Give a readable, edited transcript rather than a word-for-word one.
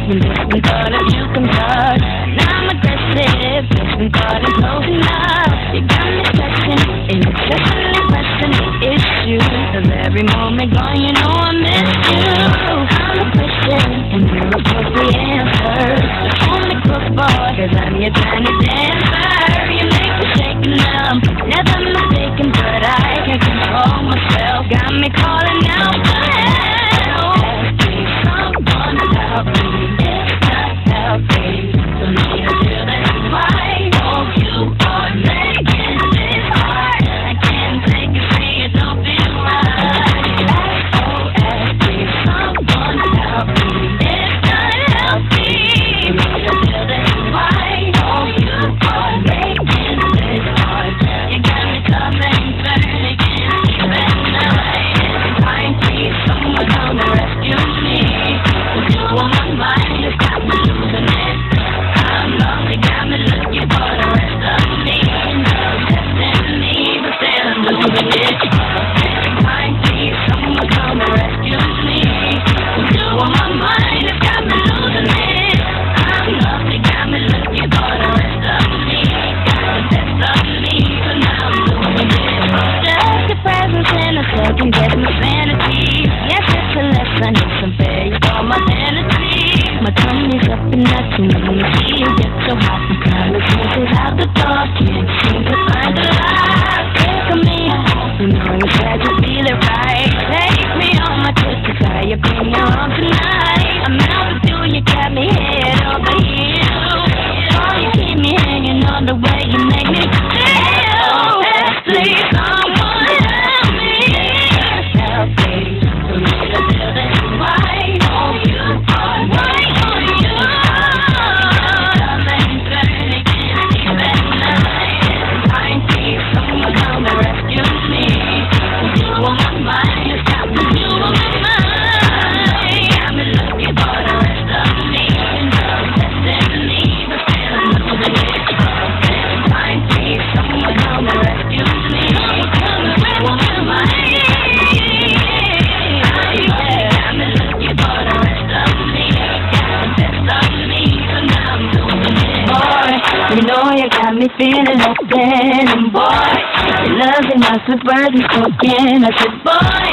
And just when thought of you comes hard, now I'm aggressive. Just when thought of closing up, you got me stressing, and it's definitely pressing the issue. Cause every moment gone, you know I miss you. I'm a Christian, and you're a pussy answer. Only crook boy, cause I'm your tiny dancer. You make me shake and numb, never mistaken, but I can't control myself. Got me calling out for help. Asking someone to help me, it's not healthy for me to feel this way. Oh, you are making this hard. I can't take it, see it don't feel right. Asking someone to help me, it's not healthy for me to feel this way. Oh, you are making this hard. You got me coming, burning, can't keep it night. I need someone come to rescue me. With you on my mind, you got me losing it. I'm lonely, got me looking for the rest of me. No destiny, but still I'm losing it. I need someone come to rescue me. With you on my mind, you got me losing it. I'm lonely, got me looking for the rest of me. Got the best of me, but now I'm losing it. Just your presence in a second gets my sanity. Yes, it's a lesson, it's unfair, you stole my vanity. My tummy's up and nothing when you see you get so hot. I'm trying to sneak it out the door, can't seem to find the light. Take me out, you know you said you feel it right. Take me on my twisted side, you bring your arm tonight. I'm out with you, you got me head over heels. Oh, you keep me hanging on the way you make me feel. Please, someone help me. Help me, for me to feel this way. Oh, you are right, oh, you are. Something burning, can't sleep at night. I need someone come to rescue me. You on my mind, you got me, you on my mind. Got me looking for the rest of me. No destiny, but still I'm losing it. I need someone come to rescue me. You on my mind. Got me looking for the rest of me. Got the best of me, but now I'm losing it. Boy, you know you got me feeling open, and boy, your love and my surprise is cooking. I said, boy,